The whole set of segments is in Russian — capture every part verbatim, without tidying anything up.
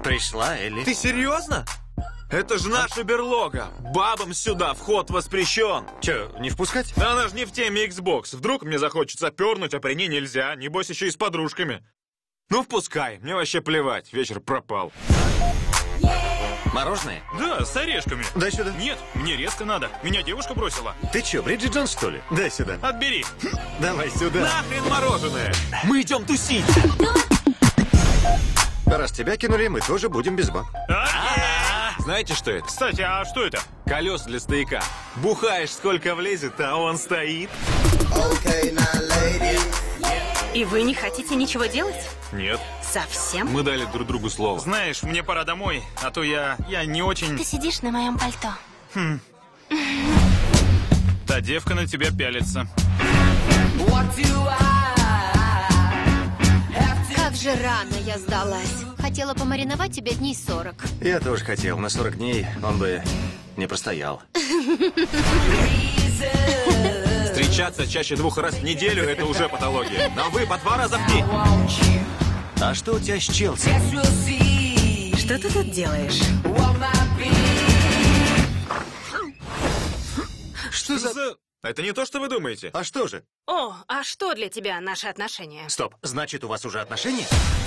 Пришла Элли. Ты серьезно? Это же наша берлога. Бабам сюда вход воспрещен. Че, не впускать? Да она же не в теме Xbox. Вдруг мне захочется пернуть, а при ней нельзя. Небось еще и с подружками. Ну, впускай. Мне вообще плевать. Вечер пропал. Мороженое? Да, с орешками. Дай сюда. Нет, мне резко надо. Меня девушка бросила. Ты че, Бриджит Джонс, что ли? Дай сюда. Отбери. Давай сюда. Нахрен мороженое. Мы идем тусить. Раз тебя кинули, мы тоже будем без баб. Знаете, что это? Кстати, а что это? Колес для стояка. Бухаешь, сколько влезет, а он стоит. И вы не хотите ничего делать? Нет. Совсем? Мы дали друг другу слово. Знаешь, мне пора домой, а то я... я не очень... Ты сидишь на моем пальто. Хм. Та девка на тебя пялится. Как же рано я сдалась. Хотела помариновать тебя дней сорок. Я тоже хотел. На сорок дней он бы не простоял. Встречаться чаще двух раз в неделю – это уже патология. Но вы по два раза в день. А что у тебя с Челси? Что ты тут делаешь? Что за... Это не то, что вы думаете. А что же? О, а что для тебя наши отношения? Стоп, значит, у вас уже отношения?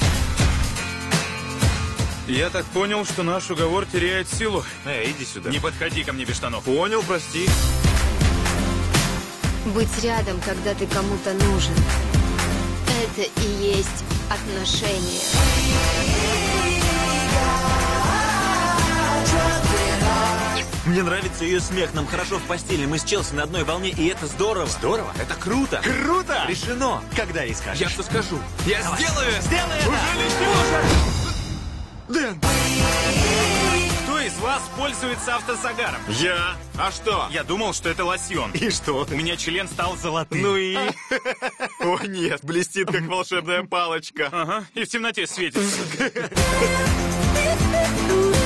Я так понял, что наш уговор теряет силу. Эй, иди сюда. Не подходи ко мне без штанов. Понял, прости. Быть рядом, когда ты кому-то нужен. Это и есть отношения. Мне нравится ее смех. Нам хорошо в постели. Мы с Челси на одной волне, и это здорово. Здорово? Это круто. Круто! Решено. Когда ей скажешь? Я что скажу? Я Давай. сделаю. Сделай это! Уже летишь? Дэн! Кто из вас пользуется автозагаром? Я. А что? Я думал, что это лосьон. И что? У меня член стал золотым. Ну и... О нет, блестит как волшебная палочка. Ага, и в темноте светится.